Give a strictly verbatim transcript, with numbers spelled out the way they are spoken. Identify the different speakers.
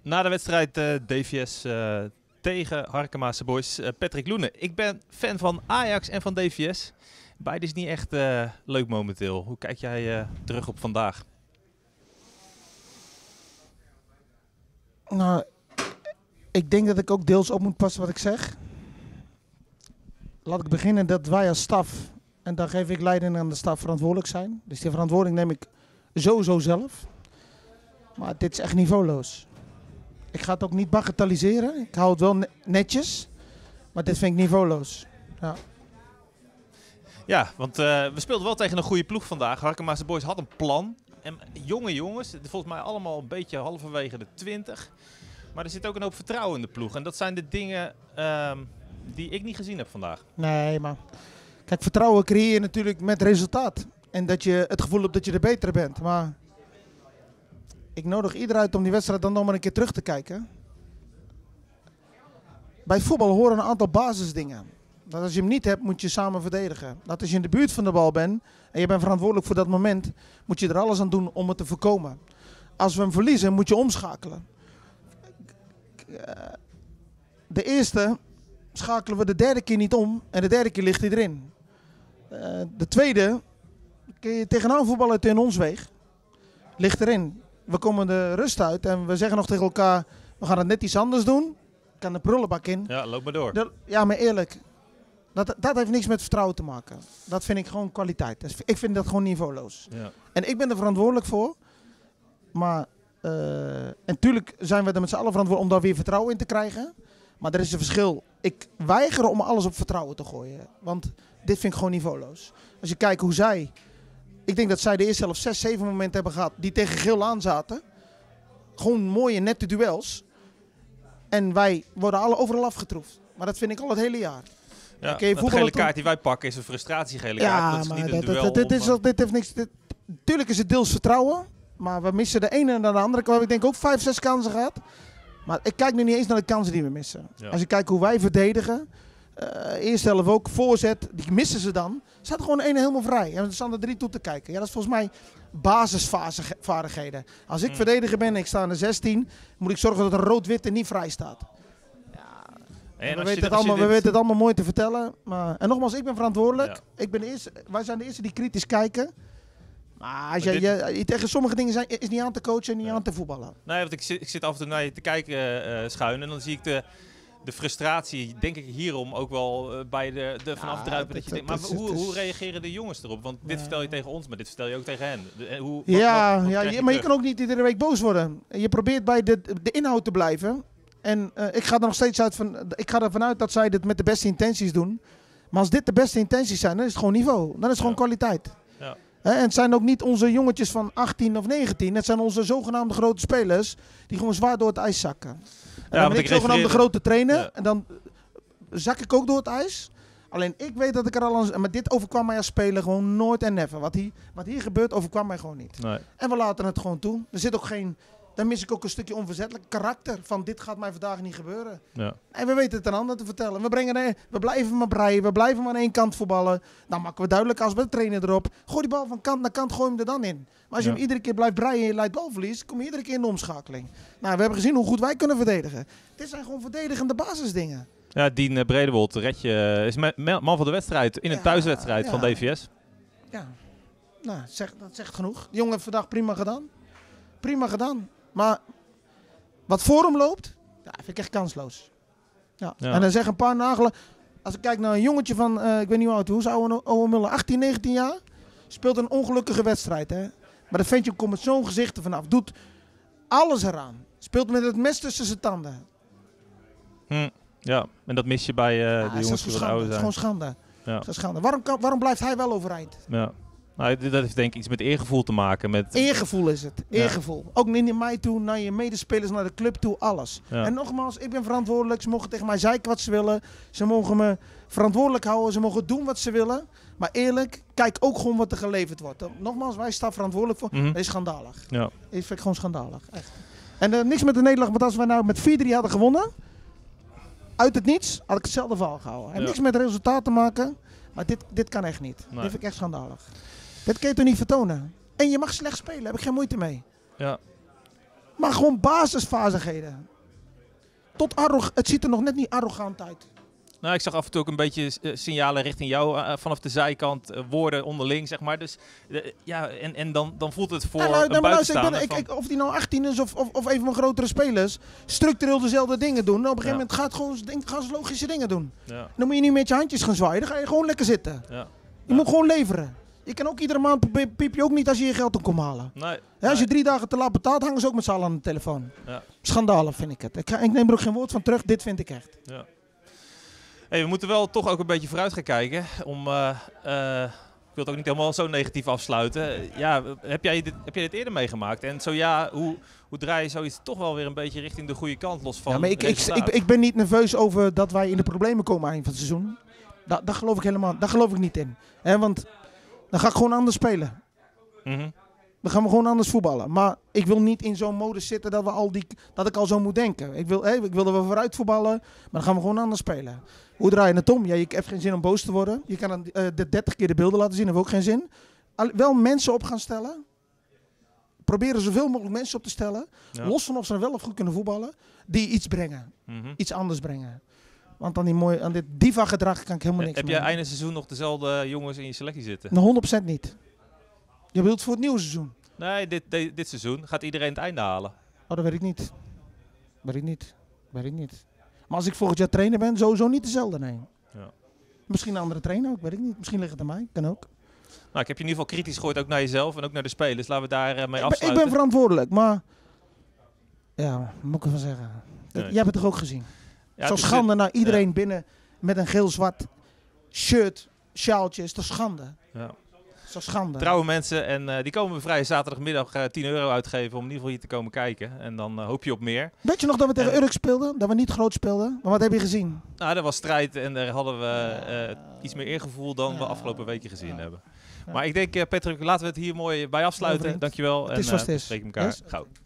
Speaker 1: Na de wedstrijd uh, D V S uh, tegen Harkemaanse Boys, uh, Patrick Loenen. Ik ben fan van Ajax en van D V S. Beide is niet echt uh, leuk momenteel. Hoe kijk jij uh, terug op vandaag?
Speaker 2: Nou, ik denk dat ik ook deels op moet passen wat ik zeg. Laat ik beginnen dat wij als staf, en dan geef ik leiding aan de staf, verantwoordelijk zijn. Dus die verantwoording neem ik sowieso zelf. Maar dit is echt niveauloos. Ik ga het ook niet bagatelliseren. Ik hou het wel netjes. Maar dit vind ik niveauloos. Ja,
Speaker 1: ja want uh, we speelden wel tegen een goede ploeg vandaag. Harkemaanse Boys had een plan. En jonge jongens, volgens mij allemaal een beetje halverwege de twintig. Maar er zit ook een hoop vertrouwen in de ploeg. En dat zijn de dingen uh, die ik niet gezien heb vandaag.
Speaker 2: Nee, maar kijk, vertrouwen creëer je natuurlijk met resultaat. En dat je het gevoel hebt dat je er beter bent. Maar ik nodig iedereen uit om die wedstrijd dan nog maar een keer terug te kijken. Bij voetbal horen een aantal basisdingen. Dat als je hem niet hebt, moet je samen verdedigen. Dat als je in de buurt van de bal bent en je bent verantwoordelijk voor dat moment, moet je er alles aan doen om het te voorkomen. Als we hem verliezen, moet je omschakelen. De eerste schakelen we de derde keer niet om en de derde keer ligt hij erin. De tweede, kun je tegenaan voetballen tegen ons weeg, ligt erin. We komen de rust uit en we zeggen nog tegen elkaar, we gaan het net iets anders doen. Ik kan de prullenbak in.
Speaker 1: Ja, loop maar door.
Speaker 2: De, ja, maar eerlijk, dat, dat heeft niks met vertrouwen te maken. Dat vind ik gewoon kwaliteit. Dus ik vind dat gewoon niveauloos.
Speaker 1: Ja.
Speaker 2: En ik ben er verantwoordelijk voor. Maar, uh, en natuurlijk zijn we er met z'n allen verantwoordelijk om daar weer vertrouwen in te krijgen. Maar er is een verschil. Ik weiger om alles op vertrouwen te gooien. Want dit vind ik gewoon niveauloos. Als je kijkt hoe zij... Ik denk dat zij de eerste helft zes, zeven momenten hebben gehad die tegen geel aan zaten. Gewoon mooie, nette duels. En wij worden alle overal afgetroefd. Maar dat vind ik al het hele jaar.
Speaker 1: Ja, de gele kaart die wij pakken is een frustratiegele
Speaker 2: ja,
Speaker 1: kaart. Dat is
Speaker 2: maar
Speaker 1: niet
Speaker 2: dat,
Speaker 1: een duel.
Speaker 2: dat, dat, dit, is,
Speaker 1: om,
Speaker 2: dit heeft niks... Dit, tuurlijk is het deels vertrouwen. Maar we missen de ene en de andere. We hebben denk ik ook vijf, zes kansen gehad. Maar ik kijk nu niet eens naar de kansen die we missen. Ja. Als je kijkt hoe wij verdedigen. Uh, eerste helft ook, voorzet, die missen ze dan. Ze hadden gewoon één helemaal vrij. En er staan er drie toe te kijken. Ja, dat is volgens mij basisvaardigheden. Als ik mm. verdediger ben en ik sta in de zestien, moet ik zorgen dat er rood-wit er niet vrij staat. Ja, en we weten, het allemaal, we weten het allemaal mooi te vertellen. Maar, en nogmaals, ik ben verantwoordelijk. Ja. Ik ben de eerste, wij zijn de eerste die kritisch kijken. Maar, als maar je, dit... je, tegen sommige dingen zijn, is niet aan te coachen en niet ja. aan te voetballen.
Speaker 1: Nee, want ik zit, ik zit af en toe naar je te kijken uh, schuin en dan zie ik de... De frustratie, denk ik hierom ook wel uh, bij de, de vanaf ja, druipen. Dat je denkt, maar is, hoe, hoe reageren de jongens erop? Want dit ja. vertel je tegen ons, maar dit vertel je ook tegen hen. De, hoe, wat,
Speaker 2: ja,
Speaker 1: wat, wat
Speaker 2: ja je, maar je kan ook niet iedere week boos worden. Je probeert bij de, de inhoud te blijven. En uh, ik ga er nog steeds uit van, ik ga ervan uit dat zij dit met de beste intenties doen. Maar als dit de beste intenties zijn, dan is het gewoon niveau. Dan is het ja. gewoon kwaliteit. Ja. He, en het zijn ook niet onze jongetjes van achttien of negentien. Het zijn onze zogenaamde grote spelers die gewoon zwaar door het ijs zakken. En ja, dan ben ik zogenaamd de grote trainer ja. en dan zak ik ook door het ijs. Alleen ik weet dat ik er al aan... Maar dit overkwam mij als speler gewoon nooit en never. Wat hier, wat hier gebeurt overkwam mij gewoon niet. Nee. En we laten het gewoon toe. Er zit ook geen... Dan mis ik ook een stukje onverzettelijk karakter. Van dit gaat mij vandaag niet gebeuren. Ja. En we weten het een ander te vertellen. We, brengen er, we blijven maar breien. We blijven maar aan één kant voetballen. Dan maken we duidelijk als we de trainer erop. Gooi die bal van kant naar kant, gooi hem er dan in. Maar als je ja. hem iedere keer blijft breien en je leidt balverlies, kom je iedere keer in de omschakeling. Nou, we hebben gezien hoe goed wij kunnen verdedigen. Dit zijn gewoon verdedigende basisdingen.
Speaker 1: Ja, Dien uh, Bredewold red je, is me, me, man van de wedstrijd in een ja, thuiswedstrijd ja. van D V S.
Speaker 2: Ja, nou, zeg, dat zegt genoeg. De jongen heeft vandaag prima gedaan. Prima gedaan. Maar wat voor hem loopt, ja, vind ik echt kansloos. Ja. Ja. En dan zeggen een paar nagelen. Als ik kijk naar een jongetje van, uh, ik weet niet hoe oud, hoe is oude, oude Muller, achttien, negentien jaar. Speelt een ongelukkige wedstrijd. Hè? Maar dat ventje komt met zo'n gezicht er vanaf. Doet alles eraan. Speelt met het mes tussen zijn tanden.
Speaker 1: Hm. Ja, en dat mis je bij uh, ja, de jongens die wat ouder zijn.
Speaker 2: Het is gewoon schande. Ja. Het is schande. Waarom, kan, waarom blijft hij wel overeind?
Speaker 1: Ja. Nou, dat heeft denk ik iets met eergevoel te maken. Met...
Speaker 2: Eergevoel is het. Eergevoel. Ja. Ook naar mij toe, naar je medespelers, naar de club toe, alles. Ja. En nogmaals, ik ben verantwoordelijk. Ze mogen tegen mij zeiken wat ze willen. Ze mogen me verantwoordelijk houden. Ze mogen doen wat ze willen. Maar eerlijk, kijk ook gewoon wat er geleverd wordt. Nogmaals, wij staan verantwoordelijk voor. Mm-hmm. Dat is schandalig. Ja. Dat vind ik gewoon schandalig. Echt. En uh, niks met de nederlaag, want als we nou met vier drie hadden gewonnen, uit het niets, had ik hetzelfde verhaal gehouden. En ja. niks met het resultaat te maken. Maar dit, dit kan echt niet. Nee. Dit vind ik echt schandalig. Dit kun je toch niet vertonen? En je mag slecht spelen, daar heb ik geen moeite mee.
Speaker 1: Ja.
Speaker 2: Maar gewoon basisvaardigheden. Tot arrog het ziet er nog net niet arrogant uit.
Speaker 1: Nou, ik zag af en toe ook een beetje uh, signalen richting jou uh, vanaf de zijkant, uh, woorden onderling, zeg maar. Dus uh, ja, en, en dan, dan voelt het voor
Speaker 2: ja, nou,
Speaker 1: een
Speaker 2: nou,
Speaker 1: buitenstaander
Speaker 2: luister, ik ben,
Speaker 1: van...
Speaker 2: ik, ik, of die nou achttien is of, of, of een van mijn grotere spelers, structureel dezelfde dingen doen. Nou, op een gegeven
Speaker 1: Ja.
Speaker 2: moment gaat gewoon, denk, gaan ze logische dingen doen.
Speaker 1: Ja.
Speaker 2: Dan moet je niet met je handjes gaan zwaaien, dan ga je gewoon lekker zitten.
Speaker 1: Ja.
Speaker 2: Je
Speaker 1: Ja.
Speaker 2: moet gewoon leveren. Je kan ook iedere maand, piep piep je ook niet als je je geld op komt halen.
Speaker 1: Nee,
Speaker 2: Ja, als je
Speaker 1: nee.
Speaker 2: drie dagen te laat betaalt, hangen ze ook met z'n allen aan de telefoon.
Speaker 1: Ja.
Speaker 2: Schandalig vind ik het. Ik, ga- ik neem er ook geen woord van terug, dit vind ik echt.
Speaker 1: Ja. Hey, we moeten wel toch ook een beetje vooruit gaan kijken. Om, uh, uh, ik wil het ook niet helemaal zo negatief afsluiten. Ja, heb jij dit, heb jij dit eerder meegemaakt? En zo ja, hoe, hoe draai je zoiets toch wel weer een beetje richting de goede kant los van
Speaker 2: Ja, maar ik, ik,
Speaker 1: resultaat?
Speaker 2: ik, ik ben niet nerveus over dat wij in de problemen komen eind van het seizoen. Da, daar geloof ik helemaal daar geloof ik niet in. Hè, want dan ga ik gewoon anders spelen.
Speaker 1: Mhm.
Speaker 2: Dan gaan we gewoon anders voetballen. Maar ik wil niet in zo'n modus zitten dat, we al die, dat ik al zo moet denken. Ik wil, hé, ik wil dat we vooruit voetballen, maar dan gaan we gewoon anders spelen. Hoe draai je het om? Ja, je hebt geen zin om boos te worden. Je kan dan, uh, de dertig keer de beelden laten zien, dat heeft ook geen zin. Al, wel mensen op gaan stellen. Proberen zoveel mogelijk mensen op te stellen.
Speaker 1: Ja.
Speaker 2: Los van of ze wel of goed kunnen voetballen. Die iets brengen.
Speaker 1: Mhm.
Speaker 2: Iets anders brengen. Want aan, die mooie, aan dit diva-gedrag kan ik helemaal niks
Speaker 1: Heb
Speaker 2: meer.
Speaker 1: jij einde seizoen nog dezelfde jongens in je selectie zitten?
Speaker 2: Nou, honderd procent niet. Je bedoelt voor het nieuwe seizoen?
Speaker 1: Nee, dit, dit, dit seizoen gaat iedereen het einde halen.
Speaker 2: Oh, dat weet ik niet. Weet ik niet. Weet ik niet. Maar als ik volgend jaar trainer ben, sowieso niet dezelfde, nee.
Speaker 1: Ja.
Speaker 2: Misschien een andere trainer ook, weet ik niet. Misschien ligt het aan mij, kan ook.
Speaker 1: Nou, ik heb je in ieder geval kritisch gegooid ook naar jezelf en ook naar de spelers. Laten we daar uh, mee
Speaker 2: Ik ben, ik
Speaker 1: afsluiten.
Speaker 2: ben verantwoordelijk, maar... Ja, wat moet ik ervan zeggen? Dat,
Speaker 1: Nee.
Speaker 2: Jij hebt het toch ook gezien?
Speaker 1: Ja,
Speaker 2: Zo
Speaker 1: het is-
Speaker 2: schande naar iedereen
Speaker 1: ja.
Speaker 2: binnen met een geel-zwart shirt, sjaaltje. Is toch schande?
Speaker 1: Ja.
Speaker 2: Zo schande.
Speaker 1: Trouwe mensen en uh, die komen we vrij zaterdagmiddag uh, tien euro uitgeven om in ieder geval hier te komen kijken. En dan uh, hoop je op meer.
Speaker 2: Weet je nog dat we tegen
Speaker 1: En-
Speaker 2: Urk speelden? Dat we niet groot speelden? Maar wat heb je gezien?
Speaker 1: Nou, er was strijd en daar hadden we uh, iets meer eergevoel dan we
Speaker 2: Ja.
Speaker 1: afgelopen weken gezien
Speaker 2: Ja.
Speaker 1: hebben.
Speaker 2: Ja.
Speaker 1: Maar ik denk, uh, Patrick, laten we het hier mooi bij afsluiten.
Speaker 2: vriend.
Speaker 1: Dankjewel.
Speaker 2: Het is
Speaker 1: en
Speaker 2: zoals het
Speaker 1: uh,
Speaker 2: is.
Speaker 1: we spreken elkaar
Speaker 2: Yes?
Speaker 1: gauw.